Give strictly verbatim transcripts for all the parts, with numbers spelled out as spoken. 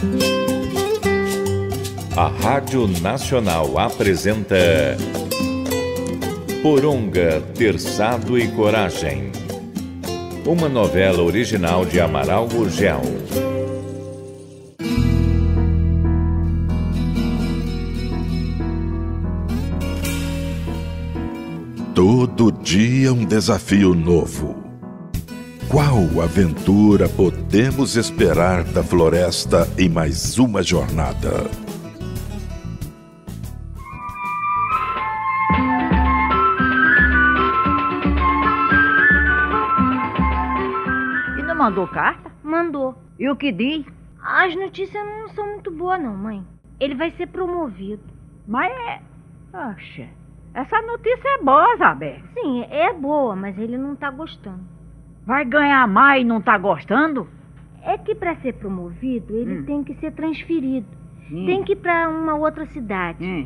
A Rádio Nacional apresenta Poronga, Terçado e Coragem. Uma novela original de Amaral Gurgel. Todo dia um desafio novo. Qual aventura podemos esperar da floresta em mais uma jornada? E não mandou carta? Mandou. E o que diz? As notícias não são muito boas não, mãe. Ele vai ser promovido. Mas é... Oxe, essa notícia é boa, Zabé. Sim, é boa, mas ele não tá gostando. Vai ganhar mais e não tá gostando? É que para ser promovido, ele Hum. tem que ser transferido. Hum. Tem que ir para uma outra cidade. Hum.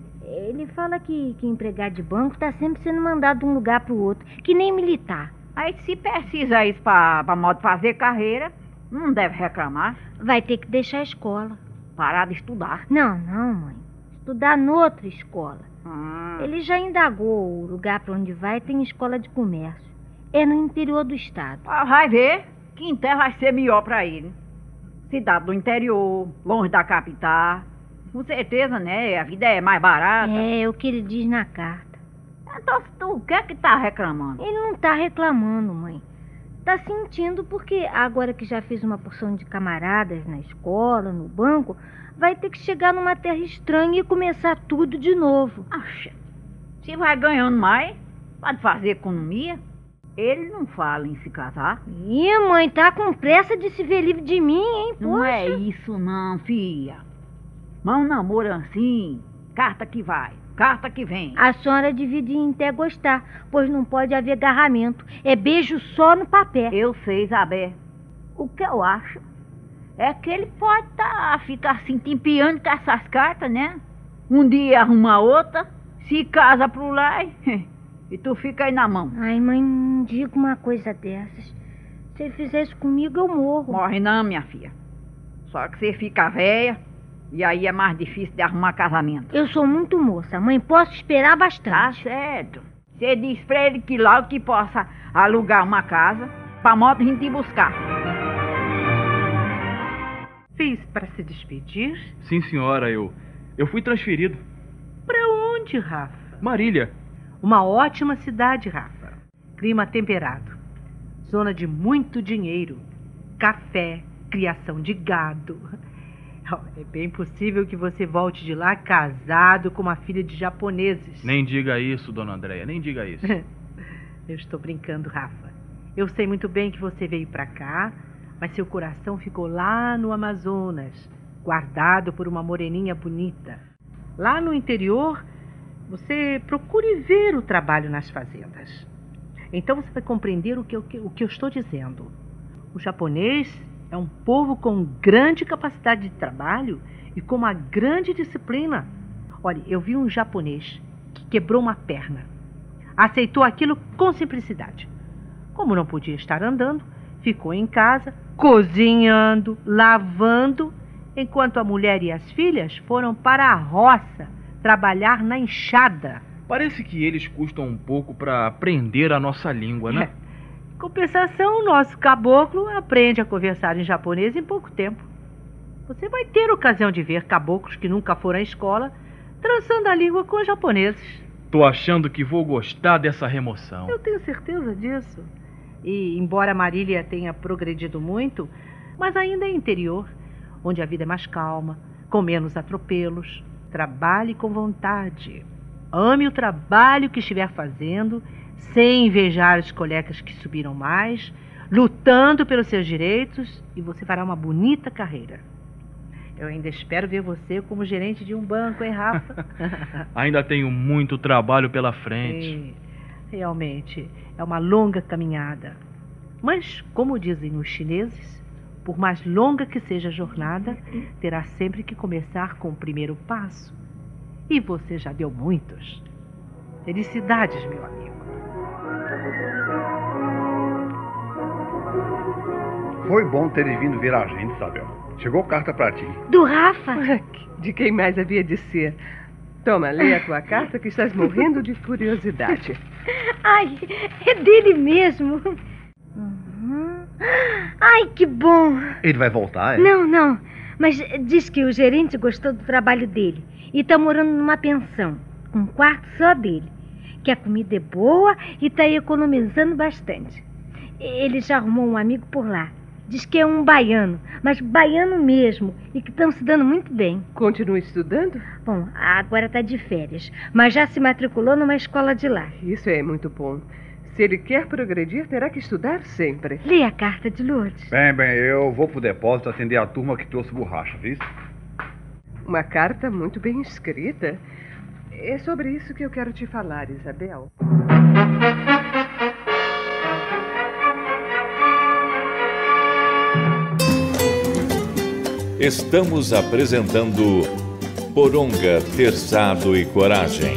Ele fala que, que empregado de banco tá sempre sendo mandado de um lugar pro outro, que nem militar. Aí se precisa isso pra, pra modo fazer carreira, não deve reclamar. Vai ter que deixar a escola. Parar de estudar. Não, não, mãe. Estudar noutra escola. Hum. Ele já indagou o lugar para onde vai, tem escola de comércio. É no interior do estado. Ah, vai ver. Quinté vai ser melhor pra ele. Cidade do interior, longe da capital. Com certeza, né? A vida é mais barata. É, é o que ele diz na carta. Então, tu o que é que tá reclamando? Ele não tá reclamando, mãe. Tá sentindo porque agora que já fez uma porção de camaradas na escola, no banco, vai ter que chegar numa terra estranha e começar tudo de novo. Acha, se vai ganhando mais, pode fazer economia. Ele não fala em se casar. Ih, mãe, tá com pressa de se ver livre de mim, hein? Não Poxa. é isso não, filha. Mão namoro assim, carta que vai, carta que vem. A senhora devia até gostar, pois não pode haver agarramento. É beijo só no papel. Eu sei, Isabel. O que eu acho é que ele pode tá, ficar assim, tempeando com essas cartas, né? Um dia arruma outra, se casa pro lá e, e tu fica aí na mão. Ai, mãe, não diga uma coisa dessas. Se ele fizer isso comigo, eu morro. Morre não, minha filha. Só que você fica velha e aí é mais difícil de arrumar casamento. Eu sou muito moça, mãe, posso esperar Tá bastante. certo. Você diz pra ele que logo que possa alugar uma casa, pra moto a gente ir buscar. Fez para se despedir? Sim, senhora, eu... Eu fui transferido. Para onde, Rafa? Marília. Uma ótima cidade, Rafa. Clima temperado. Zona de muito dinheiro. Café, criação de gado. É bem possível que você volte de lá casado com uma filha de japoneses. Nem diga isso, dona Andréia, nem diga isso. Eu estou brincando, Rafa. Eu sei muito bem que você veio para cá, mas seu coração ficou lá no Amazonas, guardado por uma moreninha bonita. Lá no interior, você procure ver o trabalho nas fazendas. Então você vai compreender o que eu, o que eu estou dizendo. O japonês é um povo com grande capacidade de trabalho e com uma grande disciplina. Olha, eu vi um japonês que quebrou uma perna. Aceitou aquilo com simplicidade. Como não podia estar andando, ficou em casa, cozinhando, lavando, enquanto a mulher e as filhas foram para a roça trabalhar na enxada. Parece que eles custam um pouco para aprender a nossa língua, né? É. Em compensação, o nosso caboclo aprende a conversar em japonês em pouco tempo. Você vai ter ocasião de ver caboclos que nunca foram à escola trançando a língua com os japoneses. Tô achando que vou gostar dessa remoção. Eu tenho certeza disso. E, embora Marília tenha progredido muito, mas ainda é interior, onde a vida é mais calma, com menos atropelos. Trabalhe com vontade. Ame o trabalho que estiver fazendo, sem invejar os colegas que subiram mais, lutando pelos seus direitos, e você fará uma bonita carreira. Eu ainda espero ver você como gerente de um banco, hein, Rafa? Ainda tenho muito trabalho pela frente. É, realmente, é uma longa caminhada. Mas, como dizem os chineses, por mais longa que seja a jornada, terá sempre que começar com o primeiro passo. E você já deu muitos. Felicidades, meu amigo. Foi bom teres vindo ver a gente, Isabel. Chegou carta pra ti. Do Rafa? De quem mais havia de ser? Toma, leia a tua carta que estás morrendo de curiosidade. Ai, é dele mesmo. Uhum. Ai, que bom. Ele vai voltar, é? Não, não. Mas diz que o gerente gostou do trabalho dele e tá morando numa pensão, com um quarto só dele. Que a comida é boa e tá economizando bastante. Ele já arrumou um amigo por lá. Diz que é um baiano, mas baiano mesmo, e que estão se dando muito bem. Continua estudando? Bom, agora tá de férias, mas já se matriculou numa escola de lá. Isso é muito bom. Se ele quer progredir, terá que estudar sempre. Lê a carta de Lourdes. Bem, bem, eu vou pro depósito atender a turma que trouxe borracha, viu? Uma carta muito bem escrita. É sobre isso que eu quero te falar, Isabel. Estamos apresentando Poronga, Terçado e Coragem.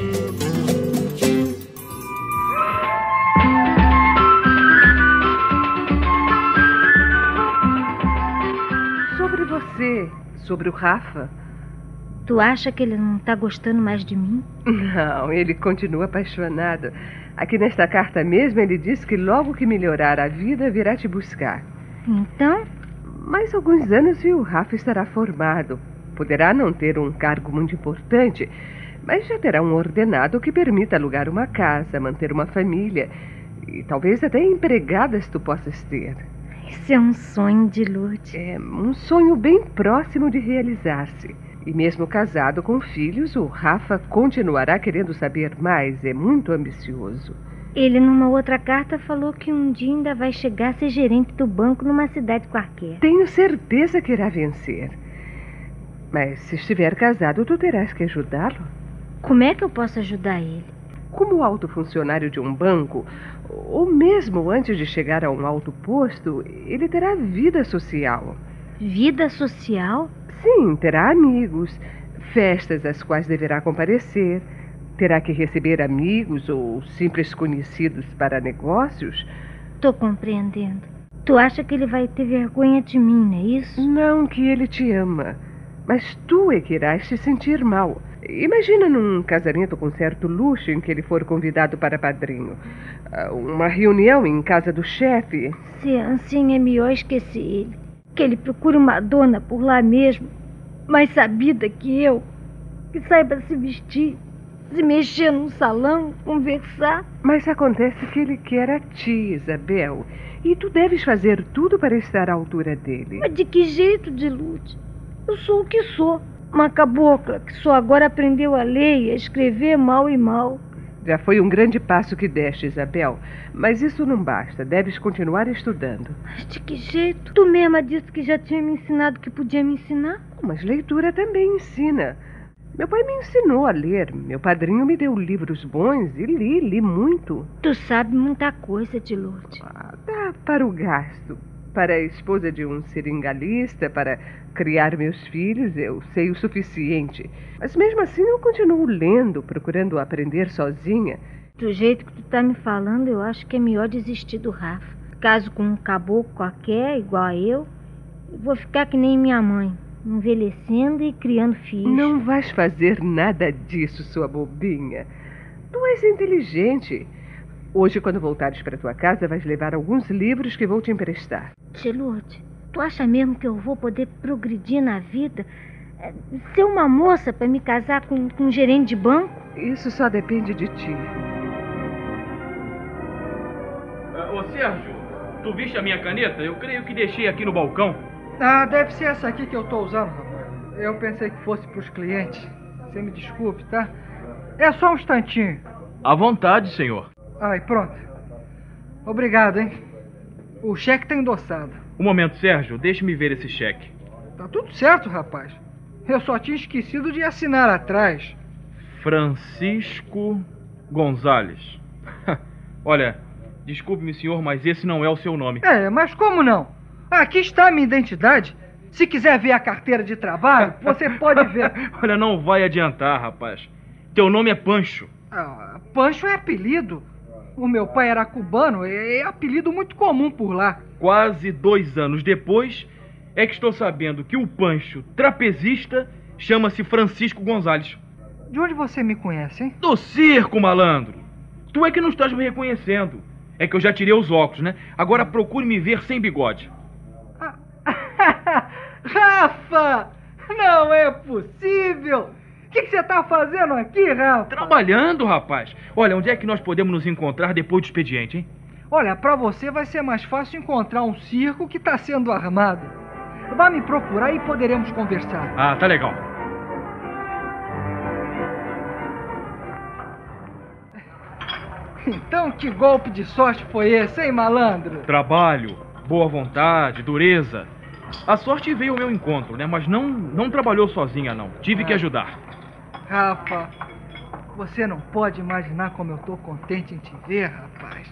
Sobre você, sobre o Rafa. Tu acha que ele não tá gostando mais de mim? Não, ele continua apaixonado. Aqui nesta carta mesmo ele diz que logo que melhorar a vida virá te buscar. Então? Mais alguns anos e o Rafa estará formado. Poderá não ter um cargo muito importante, mas já terá um ordenado que permita alugar uma casa, manter uma família e talvez até empregadas tu possas ter. Isso é um sonho de Lourdes. É um sonho bem próximo de realizar-se. E mesmo casado com filhos, o Rafa continuará querendo saber mais. É muito ambicioso. Ele, numa outra carta, falou que um dia ainda vai chegar a ser gerente do banco numa cidade qualquer. Tenho certeza que irá vencer. Mas se estiver casado, tu terás que ajudá-lo. Como é que eu posso ajudar ele? Como alto funcionário de um banco, ou mesmo antes de chegar a um alto posto, ele terá vida social. Vida social? Sim, terá amigos, festas às quais deverá comparecer. Terá que receber amigos ou simples conhecidos para negócios? Tô compreendendo. Tu acha que ele vai ter vergonha de mim, não é isso? Não que ele te ama, mas tu é que irás te sentir mal. Imagina num casamento com certo luxo em que ele for convidado para padrinho. Uma reunião em casa do chefe. Se assim é melhor esquecer ele. Que ele procure uma dona por lá mesmo, mais sabida que eu, que saiba se vestir, se mexer num salão, conversar. Mas acontece que ele quer a ti, Isabel. E tu deves fazer tudo para estar à altura dele. Mas de que jeito, de Lourdes? Eu sou o que sou. Uma cabocla que só agora aprendeu a ler e a escrever mal e mal. Já foi um grande passo que deste, Isabel. Mas isso não basta. Deves continuar estudando. Mas de que jeito? Tu mesma disse que já tinha me ensinado o que podia me ensinar. Mas leitura também ensina. Meu pai me ensinou a ler. Meu padrinho me deu livros bons e li, li muito. Tu sabe muita coisa, de Lourdes. Ah, dá para o gasto. Para a esposa de um seringalista, para criar meus filhos, eu sei o suficiente. Mas mesmo assim eu continuo lendo, procurando aprender sozinha. Do jeito que tu tá me falando, eu acho que é melhor desistir do Rafa. Caso com um caboclo qualquer, igual a eu, eu vou ficar que nem minha mãe, envelhecendo e criando filhos. Não vais fazer nada disso, sua bobinha. Tu és inteligente. Hoje, quando voltares para tua casa, vais levar alguns livros que vou te emprestar. Tia Lourdes, tu acha mesmo que eu vou poder progredir na vida? Ser uma moça para me casar com, com um gerente de banco? Isso só depende de ti. Ô, Sérgio, tu viste a minha caneta? Eu creio que deixei aqui no balcão. Ah, deve ser essa aqui que eu tô usando, rapaz. Eu pensei que fosse pros clientes. Você me desculpe, tá? É só um instantinho. À vontade, senhor. Ai, pronto. Obrigado, hein? O cheque tá endossado. Um momento, Sérgio. Deixe-me ver esse cheque. Tá tudo certo, rapaz. Eu só tinha esquecido de assinar atrás. Francisco Gonzalez. Olha, desculpe-me, senhor, mas esse não é o seu nome. É, mas como não? Aqui está a minha identidade. Se quiser ver a carteira de trabalho, você pode ver. Olha, não vai adiantar, rapaz. Teu nome é Pancho. Ah, Pancho é apelido. O meu pai era cubano, é apelido muito comum por lá. Quase dois anos depois, é que estou sabendo que o Pancho trapezista chama-se Francisco Gonzales. De onde você me conhece, hein? Do circo, malandro. Tu é que não estás me reconhecendo. É que eu já tirei os óculos, né? Agora procure me ver sem bigode. Ah. Rafa! Não é possível! O que, que você tá fazendo aqui, Rafa? Trabalhando, rapaz. Olha, onde é que nós podemos nos encontrar depois do expediente, hein? Olha, pra você vai ser mais fácil encontrar um circo que tá sendo armado. Vá me procurar e poderemos conversar. Ah, tá legal. Então que golpe de sorte foi esse, hein, malandro? Trabalho, boa vontade, dureza. A sorte veio ao meu encontro, né? Mas não, não trabalhou sozinha, não. Tive ah. que ajudar. Rafa, você não pode imaginar como eu tô contente em te ver, rapaz.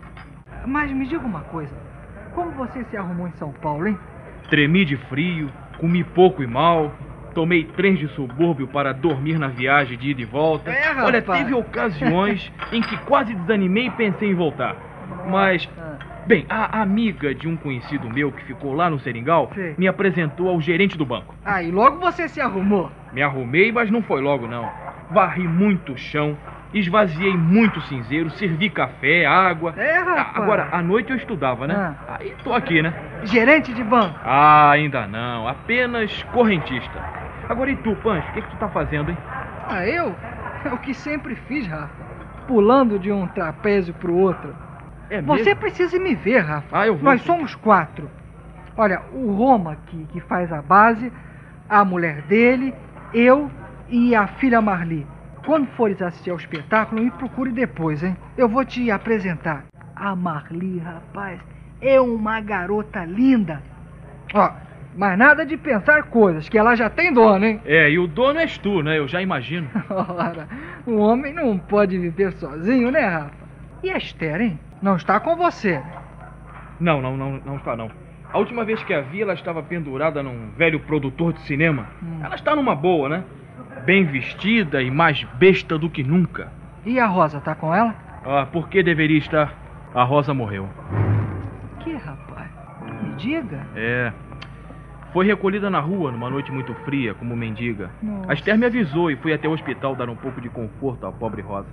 Mas me diga uma coisa. Como você se arrumou em São Paulo, hein? Tremi de frio, comi pouco e mal, tomei trens de subúrbio para dormir na viagem de ida e volta. É, rapaz. Olha, teve ocasiões em que quase desanimei e pensei em voltar. Mas, bem, a amiga de um conhecido meu que ficou lá no Seringal Sim. me apresentou ao gerente do banco. Ah, e logo você se arrumou? Me arrumei, mas não foi logo, não. Varri muito chão, esvaziei muito cinzeiro, servi café, água. É, rapaz. Agora, à noite eu estudava, né? Ah. Aí tô aqui, né? Gerente de banco? Ah, ainda não. Apenas correntista. Agora, e tu, Pancho? O que, que tu tá fazendo, hein? Ah, eu? É o que sempre fiz, Rafa. Pulando de um trapézio pro outro. É Você mesmo? precisa me ver, Rafa. Ah, eu vou. Nós sim. somos quatro. Olha, o Roma, que, que faz a base, a mulher dele, eu e a filha Marli. Quando fores assistir ao espetáculo, me procure depois, hein? Eu vou te apresentar. A Marli, rapaz, é uma garota linda. Ó, mas nada de pensar coisas, que ela já tem dono, hein? É, e o dono és tu, né? Eu já imagino. Ora, o homem não pode viver sozinho, né, Rafa? E a Esther, hein? Não está com você. Não, não, não, não está, não. A última vez que a vi, ela estava pendurada num velho produtor de cinema. Hum. Ela está numa boa, né? Bem vestida e mais besta do que nunca. E a Rosa, tá com ela? Ah, por que deveria estar? A Rosa morreu. Que, rapaz? Me diga. É. Foi recolhida na rua numa noite muito fria, como mendiga. Nossa. A Esther me avisou e fui até o hospital dar um pouco de conforto à pobre Rosa.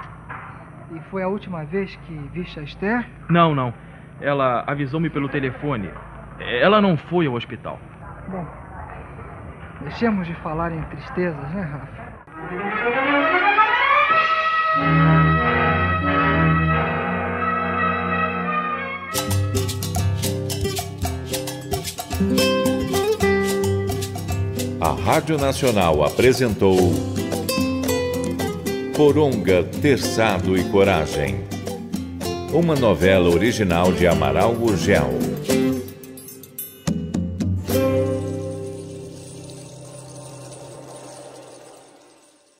E foi a última vez que viste a Esther? Não, não. Ela avisou-me pelo telefone. Ela não foi ao hospital. Bom, deixemos de falar em tristezas, né, Rafa? A Rádio Nacional apresentou Poronga, Terçado e Coragem, uma novela original de Amaral Gurgel.